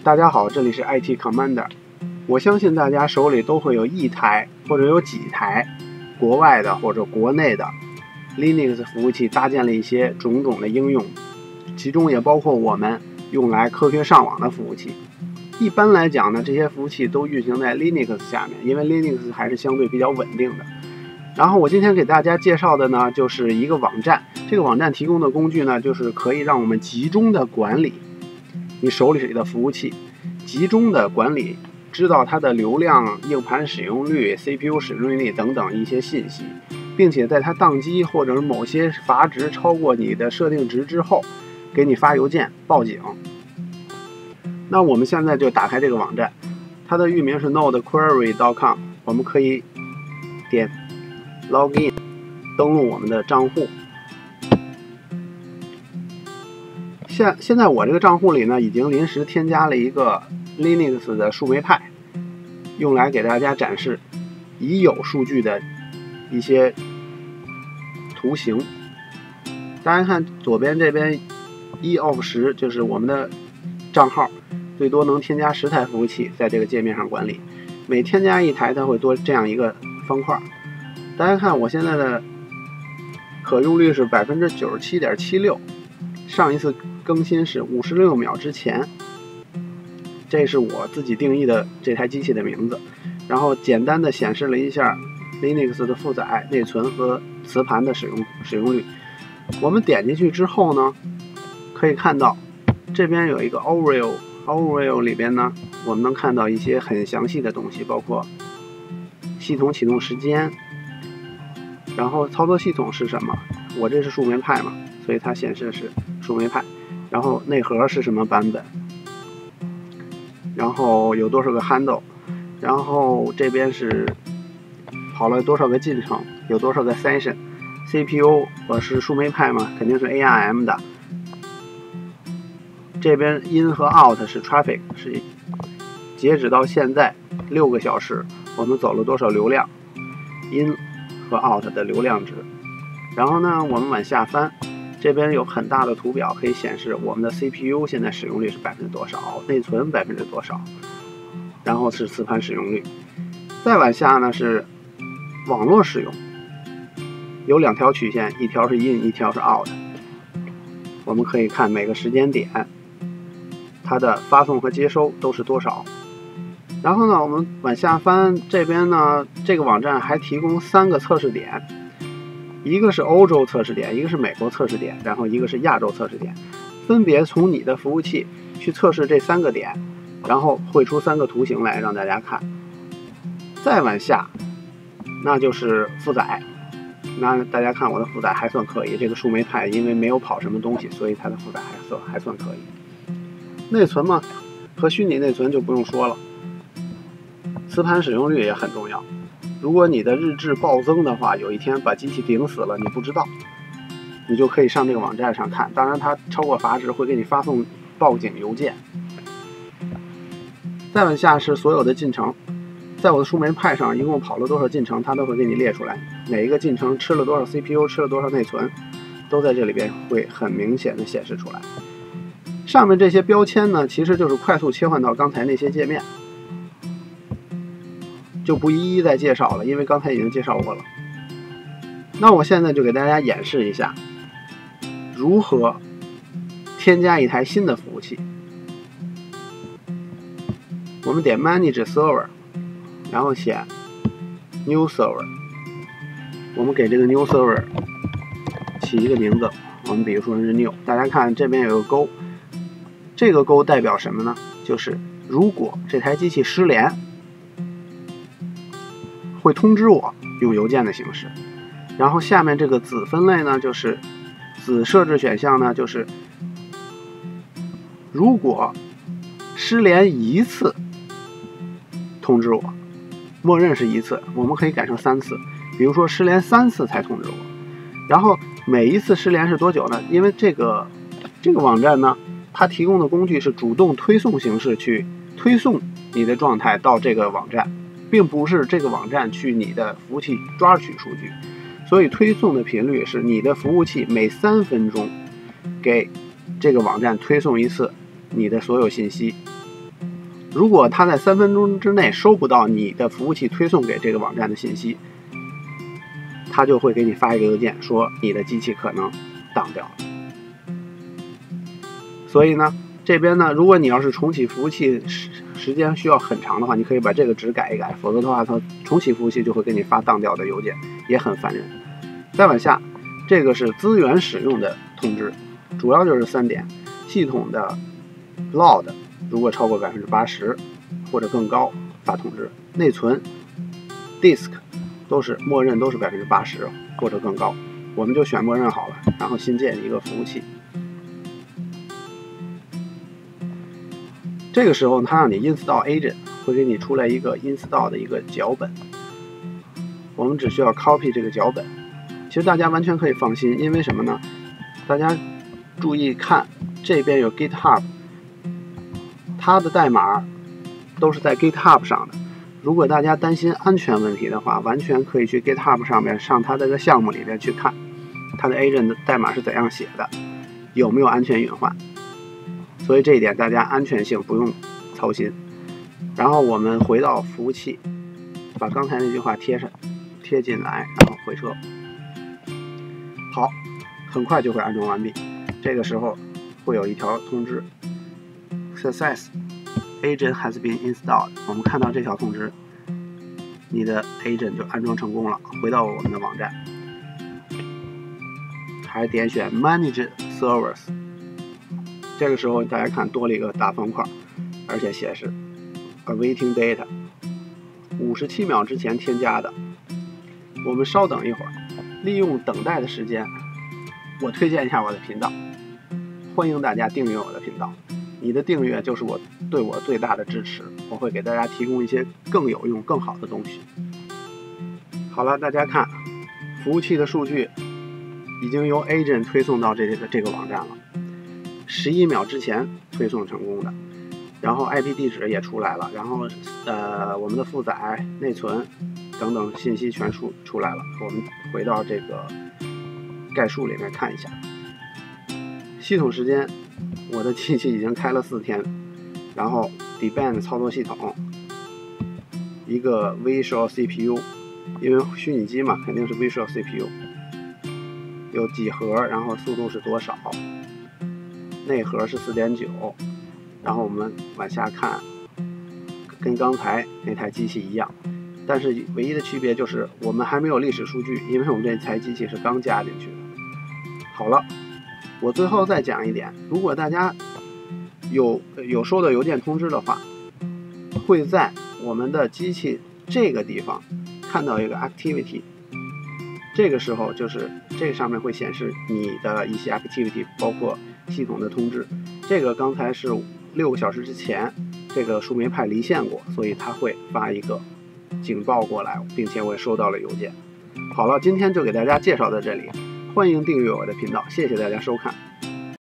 大家好，这里是 IT Commander。我相信大家手里都会有一台或者有几台国外的或者国内的 Linux 服务器，搭建了一些种种的应用，其中也包括我们用来科学上网的服务器。一般来讲呢，这些服务器都运行在 Linux 下面，因为 Linux 还是相对比较稳定的。然后我今天给大家介绍的呢，就是一个网站。这个网站提供的工具呢，就是可以让我们集中的管理你手里的服务器，集中的管理，知道它的流量、硬盘使用率、CPU 使用率等等一些信息，并且在它宕机或者是某些阀值超过你的设定值之后，给你发邮件报警。那我们现在就打开这个网站，它的域名是 nodequery.com， 我们可以点 login 登录我们的账户。现在我这个账户里呢，已经临时添加了一个 Linux 的树莓派，用来给大家展示已有数据的一些图形。大家看左边这边1 of 10就是我们的账号，最多能添加10台服务器在这个界面上管理，每添加一台它会多这样一个方块。大家看我现在的可用率是 97.76%， 上一次更新是56秒之前，这是我自己定义的这台机器的名字。然后简单的显示了一下 Linux 的负载、内存和磁盘的使用率。我们点进去之后呢，可以看到这边有一个 Overview 里边呢，我们能看到一些很详细的东西，包括系统启动时间，然后操作系统是什么，我这是树莓派嘛，所以它显示的是树莓派。然后内核是什么版本，然后有多少个 handle， 然后这边是跑了多少个进程，有多少个 session， CPU 我是树莓派嘛，肯定是 ARM 的。这边 in 和 out 是 traffic， 是截止到现在6个小时我们走了多少流量， in 和 out 的流量值。然后呢，我们往下翻，这边有很大的图表可以显示我们的 CPU 现在使用率是多少，内存多少，然后是磁盘使用率。再往下呢是网络使用，有2条曲线，一条是 in， 一条是 out。我们可以看每个时间点它的发送和接收都是多少。然后呢，我们往下翻，这边呢这个网站还提供3个测试点，一个是欧洲测试点，一个是美国测试点，然后一个是亚洲测试点，分别从你的服务器去测试这3个点，然后绘出3个图形来让大家看。再往下那就是负载，那大家看我的负载还算可以，这个树莓派因为没有跑什么东西，所以它的负载还算可以。内存嘛，和虚拟内存就不用说了，磁盘使用率也很重要。如果你的日志暴增的话，有一天把机器顶死了，你不知道，你就可以上这个网站上看。当然它超过阀值会给你发送报警邮件。再往下是所有的进程，在我的树莓派上一共跑了多少进程，它都会给你列出来，每一个进程吃了多少 CPU， 吃了多少内存，都在这里边会很明显的显示出来。上面这些标签呢，其实就是快速切换到刚才那些界面，就不一一再介绍了，因为刚才已经介绍过了。那我现在就给大家演示一下如何添加一台新的服务器。我们点 Manage Server， 然后选 New Server， 我们给这个 New Server 起一个名字，我们比如说是 New。 大家看这边有个勾，这个勾代表什么呢？就是如果这台机器失联，会通知我，用邮件的形式。然后下面这个子分类呢，就是子设置选项呢，就是如果失联一次通知我，默认是1次，我们可以改成3次，比如说失联3次才通知我。然后每一次失联是多久呢？因为这个网站呢，它提供的工具是主动推送形式去推送你的状态到这个网站，并不是这个网站去你的服务器抓取数据，所以推送的频率是你的服务器每3分钟给这个网站推送一次你的所有信息。 如果它在3分钟之内收不到你的服务器推送给这个网站的信息，它就会给你发一个邮件说你的机器可能当掉了。所以呢，这边呢，如果你要是重启服务器时间需要很长的话，你可以把这个值改一改，否则的话它重启服务器就会给你发当掉的邮件，也很烦人。再往下，这个是资源使用的通知，主要就是3点：系统的 load 如果超过80%或者更高发通知，内存 disk 默认都是80%或者更高，我们就选默认好了，然后新建一个服务器。这个时候它让你 install agent， 会给你出来一个 install 的一个脚本，我们只需要 copy 这个脚本。其实大家完全可以放心，因为什么呢？大家注意看，这边有 GitHub， 它的代码都是在 GitHub 上的。如果大家担心安全问题的话，完全可以去 GitHub 上面上它这个项目里面去看，它的 agent 的代码是怎样写的，有没有安全隐患。所以这一点大家安全性不用操心。然后我们回到服务器，把刚才那句话贴进来，然后回车。好，很快就会安装完毕。这个时候会有一条通知 Success Agent has been installed， 我们看到这条通知，你的 Agent 就安装成功了。回到我们的网站，还点选 Manage Servers， 这个时候大家看多了一个大方块，而且显示 Awaiting Data， 57秒之前添加的。我们稍等一会儿，利用等待的时间，我推荐一下我的频道，欢迎大家订阅我的频道。你的订阅就是对我最大的支持，我会给大家提供一些更有用、更好的东西。好了，大家看，服务器的数据已经由 Agent 推送到这个网站了，11秒之前推送成功的，然后 IP 地址也出来了，然后我们的负载、内存等等信息全出来了。我们回到这个概述里面看一下，系统时间，我的机器已经开了4天，然后 Debian 操作系统，一个 Visual CPU， 因为虚拟机嘛，肯定是 Visual CPU， 有几核，然后速度是多少，内核是 4.9， 然后我们往下看，跟刚才那台机器一样，但是唯一的区别就是我们还没有历史数据，因为我们这台机器是刚加进去的。好了，我最后再讲一点，如果大家有收到邮件通知的话，会在我们的机器这个地方看到一个 activity， 这个时候就是这上面会显示你的一些 activity， 包括系统的通知。这个刚才是6个小时之前这个树莓派离线过，所以它会发一个警报过来，并且我也收到了邮件。好了，今天就给大家介绍到这里，欢迎订阅我的频道，谢谢大家收看。